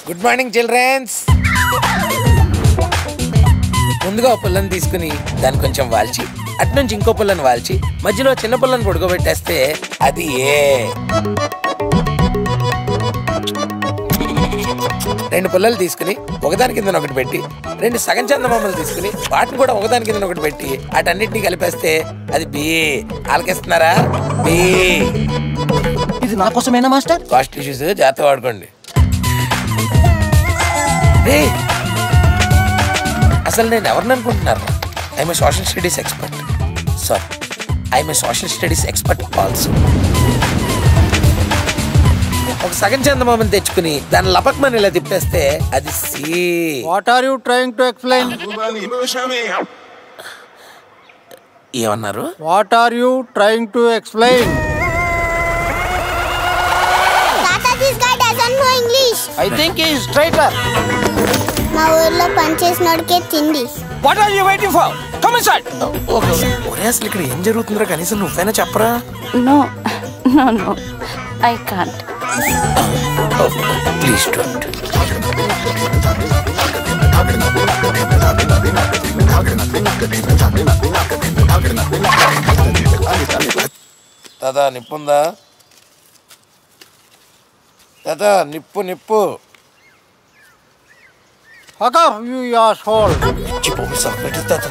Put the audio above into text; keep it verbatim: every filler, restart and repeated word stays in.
Good morning children's. ముందుగా ఒక పుల్లని తీసుకుని దాన్ని కొంచెం వాల్చి అటు నుంచి ఇంకో పుల్లని వాల్చి మధ్యలో చిన్న పుల్లని పడుకోబెట్టేస్తే అది ఏ. రెండు పుల్లలు తీసుకుని ఒకదాని కింద ఒకటి పెట్టి రెండు సగం చందమామలు తీసుకుని వాటిని కూడా ఒకదాని కింద ఒకటి పెట్టి అటన్నిటిని కలిపేస్తే అది బి. ఆలకిస్తున్నారా? బి. ఇది నా కోసమేనా మాస్టర్? కాస్ట్ ఇష్యూస్ జాగ్రత్త వాడుకోండి. అసలు నేను ఎవరిని అనుకుంటున్నారు? I'm a social studies expert. Sorry, I'm a social studies expert also. ఒక సగం చందమామని తెచ్చుకుని దాన్ని లపక్మని ఇలా తిప్పేస్తే అది C. What are you trying to explain? ఏమన్నారు? What are you trying to explain? This guy doesn't know English. I think he is traitor. మా ఊర్లో పనిచేసినోడికే తిండి. What are you waiting for? Come inside. ఒరే అసలు ఇక్కడ ఏం జరుగుతుందో కనీసం నువ్వైనా చెప్పరా? No, no, no. I can't. Oh, please don't. దాదా నిప్పుందా? దాదా నిప్పు నిప్పు. Fuck off, you asshole. Chipo me some better tata.